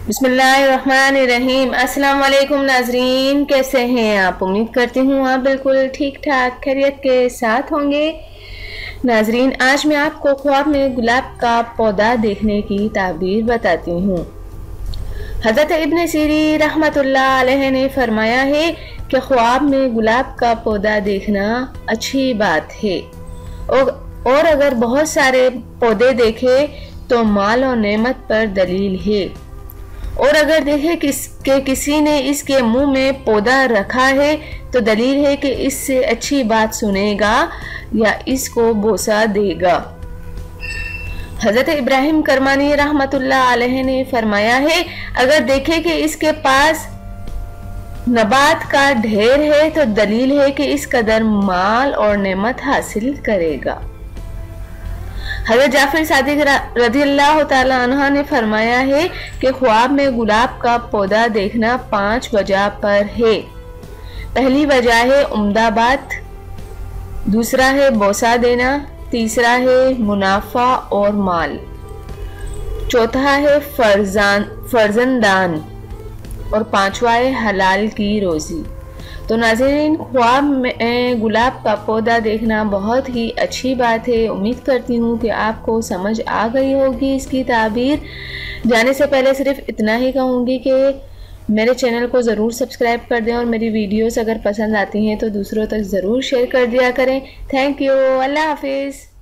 बिस्मिल्लाहिर्रहमानिर्रहीम। अस्सलाम वालेकुम नाजरीन, कैसे हैं आप? उम्मीद करती हूँ आप बिल्कुल ठीक ठाक खैरियत के साथ होंगे। नाजरीन, आज मैं आपको ख्वाब में गुलाब का पौधा देखने की ताबीर बताती हूँ। हज़रत इब्न सीरी रहमतुल्लाह अलैह ने फरमाया है कि ख्वाब में गुलाब का पौधा देखना अच्छी बात है और अगर बहुत सारे पौधे देखे तो माल और नेमत पर दलील है, और अगर देखे कि किसी ने इसके मुंह में पौधा रखा है तो दलील है कि इससे अच्छी बात सुनेगा या इसको बोसा देगा। हज़रत इब्राहिम करमानी रहमतुल्लाह अलैह ने फरमाया है, अगर देखे कि इसके पास नबात का ढेर है तो दलील है कि इस कदर माल और नेमत हासिल करेगा। हज़रत जाफर सादिक रज़ियल्लाहु ताला अन्हा ने फरमाया है कि ख्वाब में गुलाब का पौधा देखना 5 वजह पर है। पहली वजह है उम्दा बात, दूसरा है बोसा देना, तीसरा है मुनाफा और माल, चौथा है फर्जंदान और पांचवा है हलाल की रोजी। तो नाज़रीन, ख्वाब में गुलाब का पौधा देखना बहुत ही अच्छी बात है। उम्मीद करती हूँ कि आपको समझ आ गई होगी इसकी ताबीर। जाने से पहले सिर्फ इतना ही कहूँगी कि मेरे चैनल को ज़रूर सब्सक्राइब कर दें और मेरी वीडियोस अगर पसंद आती हैं तो दूसरों तक ज़रूर शेयर कर दिया करें। Thank you. अल्लाह हाफिज़।